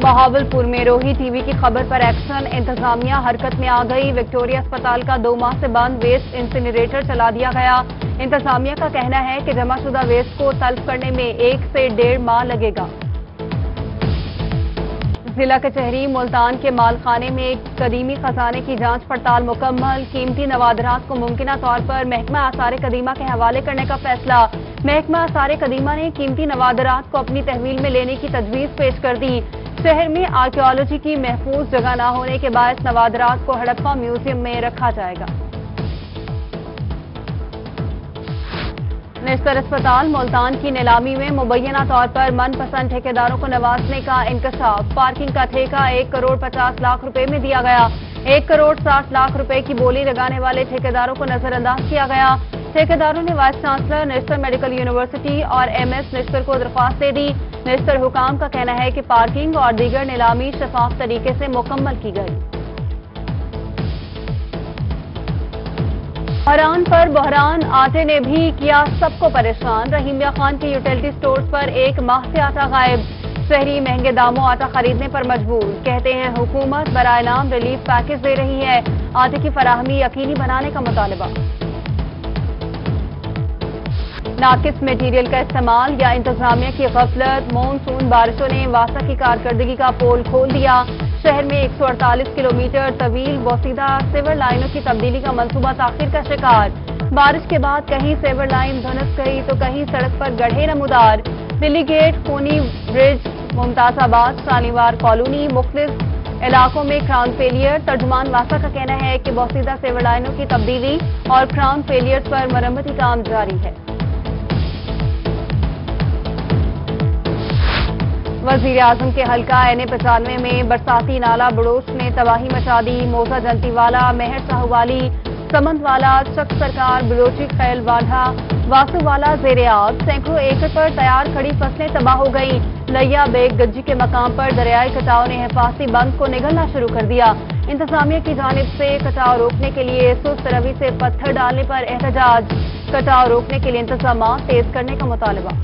बहावलपुर में रोही टीवी की खबर पर एक्शन, इंतजामिया हरकत में आ गई। विक्टोरिया अस्पताल का 2 माह से बंद वेस्ट इंसिनरेटर चला दिया गया। इंतजामिया का कहना है कि जमाशुदा वेस्ट को तल्फ करने में 1 से 1.5 माह लगेगा। जिला कचहरी मुल्तान के मालखाने में एक कदीमी खजाने की जांच पड़ताल मुकम्मल। कीमती नवादरात को मुमकिना तौर पर महकमा आसार कदीमा के हवाले करने का फैसला। महकमा आसार कदीमा ने कीमती नवादरात को अपनी तहवील में लेने की तजवीज पेश कर दी। शहर में आर्कियोलॉजी की महफूज जगह न होने के बायस नवादरात को हड़प्पा म्यूजियम में रखा जाएगा। निस्तर अस्पताल मुल्तान की नीलामी में मुबैना तौर पर मनपसंद ठेकेदारों को नवाजने का इंकशाफ। पार्किंग का ठेका 1 करोड़ 50 लाख रुपए में दिया गया। 1 करोड़ 60 लाख रुपए की बोली लगाने वाले ठेकेदारों को नजरअंदाज किया गया। ठेकेदारों ने vice chancellor Nishtar medical university और MS निस्तर को दरख्वास्त दे दी। निस्तर हुकाम का कहना है कि पार्किंग और दीगर नीलामी शफाफ तरीके से मुकम्मल की गई। बहरान पर बहरान, आटे ने भी किया सबको परेशान। रहीमिया खान के यूटिलिटी स्टोर्स पर 1 माह से आटा गायब। शहरी महंगे दामों आटा खरीदने पर मजबूर। कहते हैं हुकूमत बराए नाम रिलीफ पैकेज दे रही है। आटे की फराहमी यकीनी बनाने का मुतालबा। नाकिस मटीरियल का इस्तेमाल या इंतजामिया की गफलत, मानसून बारिशों ने वासा की कारकर्दगी का पोल खोल दिया। शहर में 148 किलोमीटर तवील बोसीदा सेवर लाइनों की तब्दीली का मंसूबा ताखिर का शिकार। बारिश के बाद कहीं सेवर लाइन धुनस गई तो कहीं सड़क पर गड्ढे नमूदार। दिल्ली गेट, खूनी ब्रिज, मुमताजाबाद, शालीमार कॉलोनी, मुख्तलिफ इलाकों में क्राउन फेलियर। तर्जुमान वासा का कहना है कि बोसीदा सेवर लाइनों की तब्दीली और क्राउन फेलियर्स पर मरम्मती काम जारी है। वजीर आजम के हल्का NA-95 में बरसाती नाला बड़ोच ने तबाही मचा दी। मोजा जंतीवाला, मेहर साहूवाली, समंतवाला, चक सरकार, बलोची खैल वाढ़ा, वासुवाला जेर आग। सैकड़ों एकड़ पर तैयार खड़ी फसलें तबाह हो गई। लैया बेग गज्जी के मकाम पर दरियाई कटाव ने हिफाजती बंद को निगलना शुरू कर दिया। इंतजामिया की जानिब से कटाव रोकने के लिए सुस्त रवि से पत्थर डालने पर एहतजाज। कटाव रोकने के लिए इंतजाम तेज करने का मुतालबा।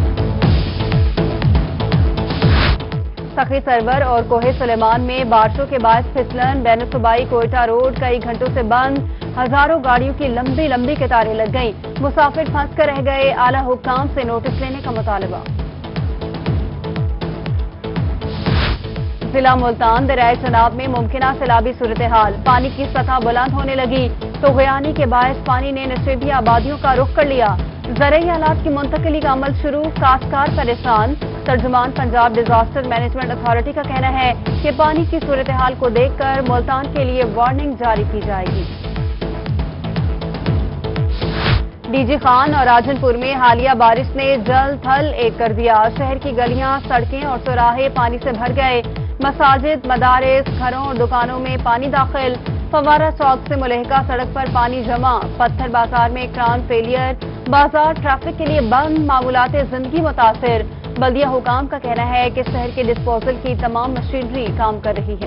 सखी सरवर और कोहे सुलेमान में बारिशों के बाद फिसलन। बैनुसूबाई कोयटा रोड कई घंटों से बंद। हजारों गाड़ियों की लंबी लंबी कतारें लग गईं। मुसाफिर फंस कर रह गए। आला हुक्काम से नोटिस लेने का मुतालबा। जिला मुल्तान दरियाए चनाब में मुमकिना सैलाबी सूरत हाल। पानी की सतह बुलंद होने लगी तो गयानी के बायस पानी ने नशेबी आबादियों का रुख कर लिया। ज़रई आलात की मुंतकिली का अमल शुरू, काश्तकार परेशान। तर्जुमान पंजाब डिजास्टर मैनेजमेंट अथॉरिटी का कहना है कि पानी की सूरत हाल को देखकर मुल्तान के लिए वार्निंग जारी की जाएगी। डीजी खान और राजनपुर में हालिया बारिश ने जल थल एक कर दिया। शहर की गलियां, सड़कें और चौराहे पानी से भर गए। मसाजिद, मदारिस, घरों और दुकानों में पानी दाखिल। फवारा चौक से मुलहका सड़क पर पानी जमा। पत्थर बाजार में क्राउन फेलियर। बाजार ट्रैफिक के लिए बंद। मामूलाते जिंदगी मुतासिर। बल्दिया हुकाम का कहना है कि शहर के डिस्पोजल की तमाम मशीनरी काम कर रही है।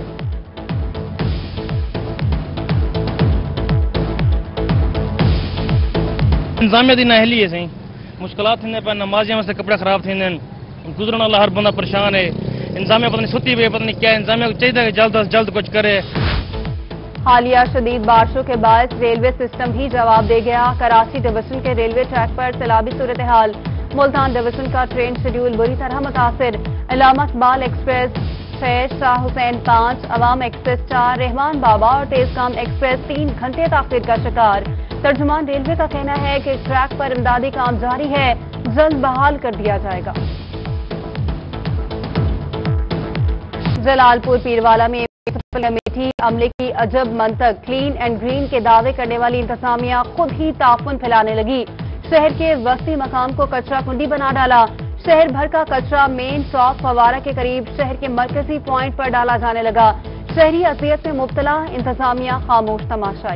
इंतजामिया दी नाहली है सही मुश्किलात थींदे पर नमाजियां में से कपड़े खराब थींदे गुजरन वाला हर बंदा परेशान है। इंतजामिया पता नहीं सुती हुई पता नहीं क्या। इंतजामिया को चाहिए कि जल्द से जल्द कुछ करे। हालिया शदीद बारिशों के बाद रेलवे सिस्टम ही जवाब दे गया। कराची डिवीजन के रेलवे ट्रैक पर सैलाबी सूरत हाल। मुल्तान डिवीजन का ट्रेन शेड्यूल बुरी तरह मुतासिर। अलामा इकबाल एक्सप्रेस 6, शाह हुसैन 5, अवाम एक्सप्रेस 4, रहमान बाबा और तेजगाम एक्सप्रेस 3 घंटे ताखिर का शिकार। तर्जुमान रेलवे का कहना है कि ट्रैक पर इमदादी काम जारी है, जल्द बहाल कर दिया जाएगा। जलालपुर पीरवाला में कमेटी अमले की अजब मंतक। क्लीन एंड ग्रीन के दावे करने वाली इंतजामिया खुद ही ताफुन फैलाने लगी। शहर के वस्ती मकाम को कचरा कुंडी बना डाला। शहर भर का कचरा मेन चौक फवारा के करीब शहर के मरकजी पॉइंट पर डाला जाने लगा। शहरी अजियत में मुब्तला। इंतजामिया खामोश तमाशाई।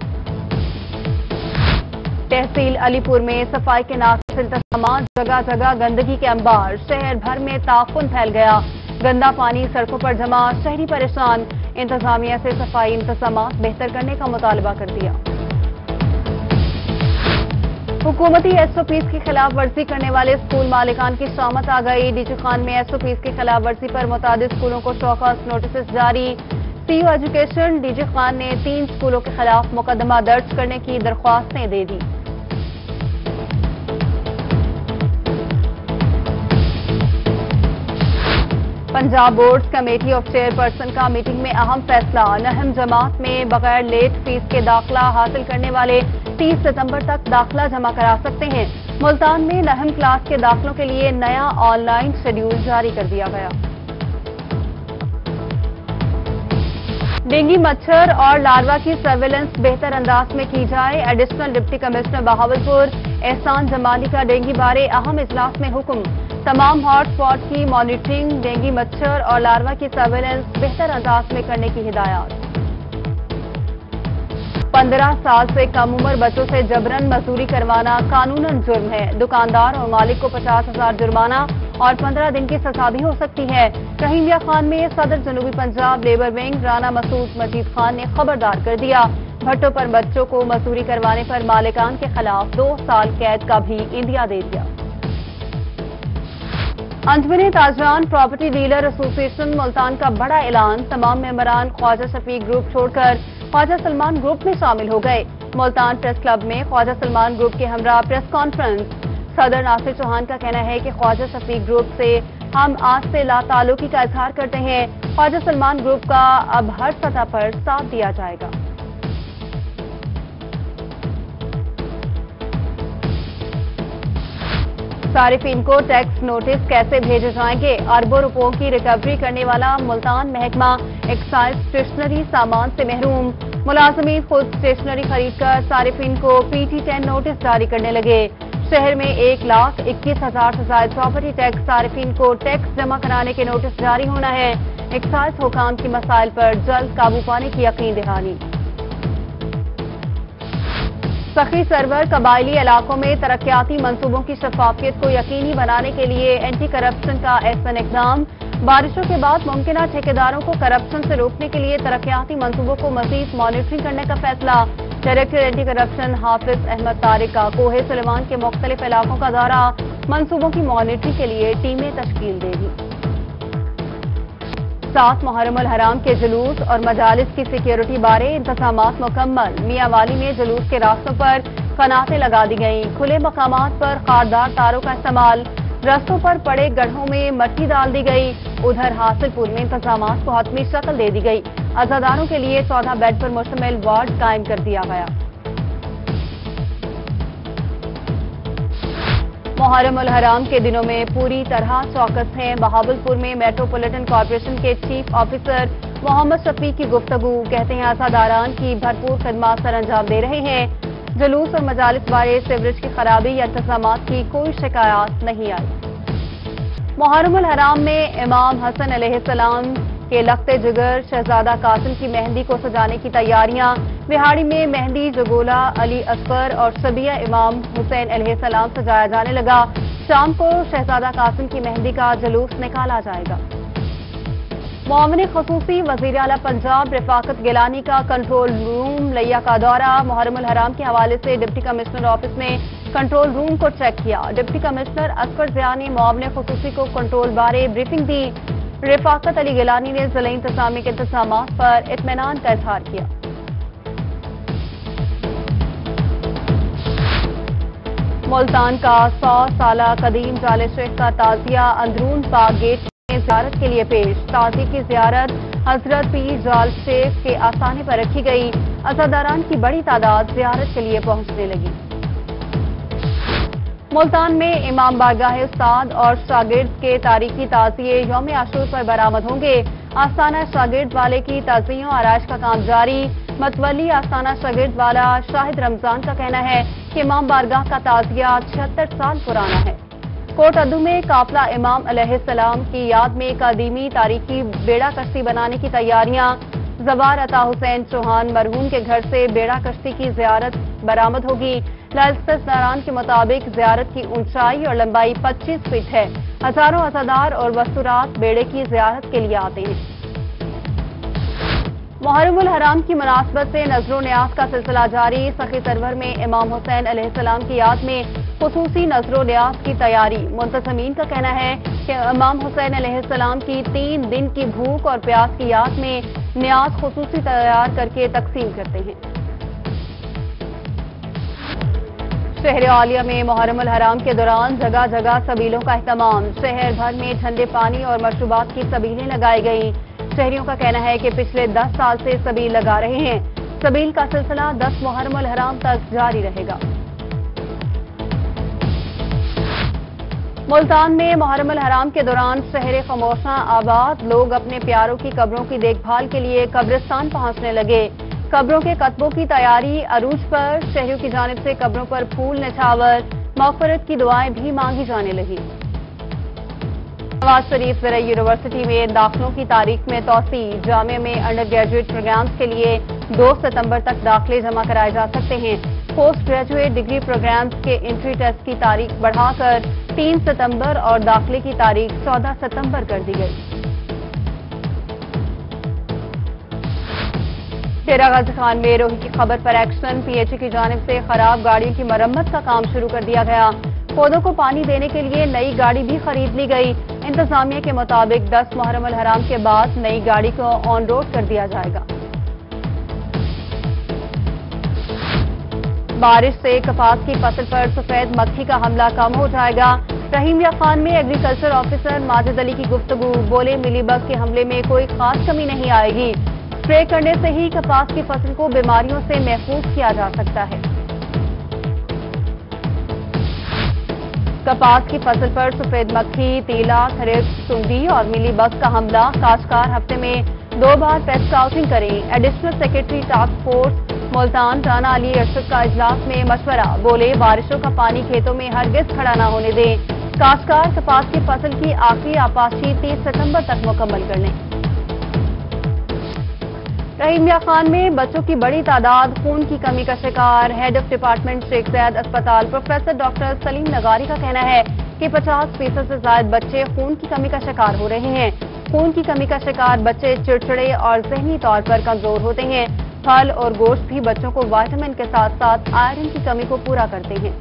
तहसील अलीपुर में सफाई के नाक़िस इंतजाम। जगह जगह गंदगी के अंबार। शहर भर में ताफुन फैल गया। गंदा पानी सड़कों पर जमा। शहरी परेशान। इंतजामिया से सफाई इंतजाम बेहतर करने का मुतालबा कर दिया। हुकूमती SOPs की खिलाफ वर्जी करने वाले स्कूल मालिकान की शामत आ गई। डीजी खान में SOPs की खिलाफ वर्जी पर मुतादिद स्कूलों को शौकस नोटिस जारी। CO एजुकेशन डीजी खान ने 3 स्कूलों के खिलाफ मुकदमा दर्ज करने की दरख्वास्तें दे दी। Punjab boards committee of chairperson का मीटिंग में अहम फैसला। नहम जमात में बगैर लेट फीस के दाखिला हासिल करने वाले 30 सितंबर तक दाखिला जमा करा सकते हैं। मुल्तान में नहम क्लास के दाखिलों के लिए नया ऑनलाइन शेड्यूल जारी कर दिया गया। डेंगू मच्छर और लार्वा की सर्वेलेंस बेहतर अंदाज में की जाए। एडिशनल डिप्टी कमिश्नर बहावलपुर एहसान जमाली का डेंगू बारे अहम इजलास में हुक्म। तमाम हॉट स्पॉट की मॉनिटरिंग, डेंगू मच्छर और लार्वा की सर्वेलेंस बेहतर अंदाज में करने की हिदायत। 15 साल से कम उम्र बच्चों से जबरन मजदूरी करवाना कानूनन जुर्म है। दुकानदार और मालिक को 50,000 जुर्माना और 15 दिन की सजा भी हो सकती है। रहीमिया खान में सदर जनूबी पंजाब लेबर विंग राना मसूद मजीद खान ने खबरदार कर दिया। भट्टों पर बच्चों को मजदूरी करवाने पर मालिकान के खिलाफ 2 साल कैद का भी इंदिया दे दिया। Anjuman Tajiran property dealer association Multan का बड़ा ऐलान। तमाम मेंबरान ख्वाजा शफीक ग्रुप छोड़कर ख्वाजा सलमान ग्रुप में शामिल हो गए। मुल्तान प्रेस क्लब में ख्वाजा सलमान ग्रुप के हमरा प्रेस कॉन्फ्रेंस। सदर नासिर चौहान का कहना है कि ख्वाजा शफीक ग्रुप से हम आज से लाताल्लुकी का इजहार करते हैं। ख्वाजा सलमान ग्रुप का अब हर सतह पर साथ दिया जाएगा। सारिफीन को टैक्स नोटिस कैसे भेजे जाएंगे? अरबों रुपयों की रिकवरी करने वाला मुल्तान महकमा एक्साइज स्टेशनरी सामान से महरूम। मुलाजमीन खुद स्टेशनरी खरीदकर सारिफीन को PT10 नोटिस जारी करने लगे। शहर में 1,21,000 से ज्यादा प्रॉपर्टी टैक्स सारिफीन को टैक्स जमा कराने के नोटिस जारी होना है। एक्साइज हुकाम की मसाइल पर जल्द काबू पाने की यकीन दहानी। सखी सरवर कबायली इलाकों में तरक्याती मंसूबों की शफाफियत को यकीनी बनाने के लिए एंटी करप्शन का ऐसा इक़दाम। बारिशों के बाद मुमकिना ठेकेदारों को करप्शन से रोकने के लिए तरक्याती मंसूबों को मजीद मॉनिटरिंग करने का फैसला। Director anti corruption Hafiz Ahmad Tariq का कोहे सुलेमान के मुख्तलिफ इलाकों का दौरा। मंसूबों की मॉनिटरिंग के लिए टीमें तश्कील देगी। 7 मुहर्रम अल हराम के जुलूस और मजालिस की सिक्योरिटी बारे इंतजामात मुकम्मल। मियांवाली में जुलूस के रास्तों पर कनातें लगा दी गईं। खुले मकामात पर खारदार तारों का इस्तेमाल। रस्तों पर पड़े गड्ढों में मट्टी डाल दी गई। उधर हासिलपुर में इंतजामात को हतमी शक्ल दे दी गई। अज़ादारों के लिए 14 बेड पर मुश्तमिल वार्ड कायम कर दिया गया। मुहर्रम अल हराम के दिनों में पूरी तरह चौकस हैं। बहावलपुर में मेट्रोपॉलिटन कॉर्पोरेशन के चीफ ऑफिसर मोहम्मद शफीक की गुफ्तगू। कहते हैं अज़ादारान की भरपूर खदमात सर अंजाम दे रहे हैं। जुलूस और मजालिस बारे सीवरेज की खराबी या इंतजामात की कोई शिकायत नहीं आई। मुहर्रम अल हराम में इमाम हसन अलैहिस्सलाम के लख्ते जिगर शहजादा कासिम की मेहंदी को सजाने की तैयारियां। बिहाड़ी में मेहंदी जगोला अली असगर और सबिया इमाम हुसैन अलैहिस्सलाम सजाया जाने लगा। शाम को शहजादा कासिम की मेहंदी का जुलूस निकाला जाएगा। मुआविन खसूसी वज़ीर आला पंजाब रफाकत गिलानी का कंट्रोल रूम लिया का दौरा। मुहर्रम अल हराम के हवाले से डिप्टी कमिश्नर ऑफिस में कंट्रोल रूम को चेक किया। डिप्टी कमिश्नर असफर ज़िया ने मुआविन खसूसी को कंट्रोल बारे ब्रीफिंग दी। रफाकत अली गिलानी ने जिला इंतजामी के इंतजामात पर इत्मीनान का इजहार किया। मुल्तान का 100 साला कदीम जाले शेख का ताजिया अंदरून पाक गेट में ज़ियारत के लिए पेश। ताज़ी की ज़ियारत हजरत पीर जाल शेख के आस्थाने पर रखी गई। अज़ादारान की बड़ी तादाद ज़ियारत के लिए पहुंचने लगी। मुल्तान में इमाम बारगाह उस्ताद और शागिर्द के तारीखी ताज़िये यौम आशूर पर बरामद होंगे। आस्थाना शागिर्द वाले की ताज़ियों आराइश का काम जारी। मतवली आस्थाना शागिर्द वाला शाहिद रमजान का कहना है कि इमाम बारगाह का ताज़िया 76 साल पुराना है। कोट अद्दू में काफिला इमाम अलैहिस्सलाम की याद में कदीमी तारीखी बेड़ा कश्ती बनाने की तैयारियां। जवार अता हुसैन चौहान मरहूम के घर से बेड़ा कश्ती की ज़ियारत बरामद होगी। लाइसेंसदारान के मुताबिक ज़ियारत की ऊंचाई और लंबाई 25 फीट है। हजारों अज़ादार और वस्तुरात बेड़े की ज़ियारत के लिए आते हैं। محرم الحرام کی مناسبت سے نذر و نیاز کا سلسلہ جاری۔ سخی سرور میں امام حسین علیہ السلام کی یاد میں خصوصی نذر و نیاز کی تیاری۔ منتظمین کا کہنا ہے کہ امام حسین علیہ السلام کی 3 دن کی بھوک اور پیاس کی یاد میں نیاز خصوصی تیار کر کے تقسیم کرتے ہیں۔ شہر عالیہ میں محرم الحرام کے دوران جگہ جگہ سبیلوں کا اہتمام۔ شہر بھر میں ٹھنڈے پانی اور مشروبات کی سبیلیں لگائی گئیں۔ شہریوں کا کہنا ہے کہ پچھلے 10 سال سے سبیل لگا رہے ہیں۔ سبیل کا سلسلہ 10 محرم الحرام تک جاری رہے گا۔ ملتان میں محرم الحرام کے دوران شہر خاموشاں آباد لوگ اپنے پیاروں کی قبروں کی دیکھ بھال کے لیے قبرستان پہنچنے لگے۔ قبروں کے کتبوں کی تیاری عروج پر۔ شہریوں کی جانب سے قبروں پر پھول نچھاور مغفرت کی دعائیں بھی مانگی جانے لگیں۔ نواز شریف زرعی یونیورسٹی میں داخلوں کی تاریخ میں توسیع۔ جامعہ میں انڈر گریجویٹ پروگرامز کے لیے 2 ستمبر تک داخلے جمع کرائے جا سکتے ہیں۔ پوسٹ گریجویٹ ڈگری پروگرامز کے انٹری ٹیسٹ کی تاریخ بڑھا کر 3 ستمبر اور داخلے کی تاریخ 14 ستمبر کر دی گئی۔ ڈیرہ غازی خان میں روہی کی خبر پر ایکشن۔ پی ایچ ای کی جانب سے خراب گاڑیوں کی مرمت کا کام شروع کر دیا گیا۔ پودوں کو پانی دینے کے لیے نئی گاڑی بھی خرید لی گئی۔ انتظامیہ کے مطابق 10 محرم الحرام کے بعد نئی گاڑی کو آن روڈ کر دیا جائے گا۔ بارش سے کپاس کی فصل پر سفید مکھی کا حملہ کم ہو جائے گا۔ رحیمیہ خان میں ایگریکلچر آفیسر ماجد علی کی گفتگو۔ بولے ملی بگ کے حملے میں کوئی خاص کمی نہیں آئے گی۔ اسپرے کرنے سے ہی کپاس کی فصل کو بیماریوں سے محفوظ کیا جا سکتا ہے۔ کپاس کی فصل پر سفید مکھی، تیلا، تھرپ، سنڈی اور ملی بگ کا حملہ۔ کاشتکار ہفتے میں 2 بار پیسٹ آؤٹنگ کریں۔ Additional secretary task force Multan Rana Ali Arshad کا اجلاس میں مشورہ۔ بولے بارشوں کا پانی کھیتوں میں ہرگز کھڑا نہ ہونے دیں۔ کاشتکار کپاس کی فصل کی آخری آپاشی 30 ستمبر تک مکمل کر لیں۔ رحیمیہ خان میں بچوں کی بڑی تعداد خون کی کمی کا شکار۔ ہیڈ آف ڈپارٹمنٹ شیخ زید اسپتال پروفیسر ڈاکٹر سلیم نگاری کا کہنا ہے کہ 50% سے زائد بچے خون کی کمی کا شکار ہو رہے ہیں۔ خون کی کمی کا شکار بچے چڑچڑے اور ذہنی طور پر کمزور ہوتے ہیں۔ پھل اور گوشت بھی بچوں کو وائٹامن کے ساتھ ساتھ آئرن کی کمی کو پورا کرتے ہیں۔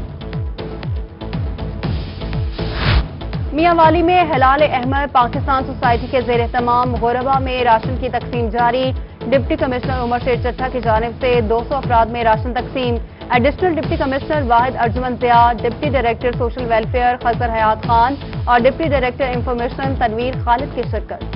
میاں والی میں ہلال احمر پاکستان سوسائٹی کے زیر اہتمام غربا میں راشن کی تقسیم جاری۔ ڈپٹی کمشنر عمر شیر چٹھا کی جانب سے 200 افراد میں راشن تقسیم۔ Additional deputy commissioner Wahid Arjuman Zia, deputy director social welfare Khizar Hayat Khan اور deputy director information Tanveer Khalid کی شرکت۔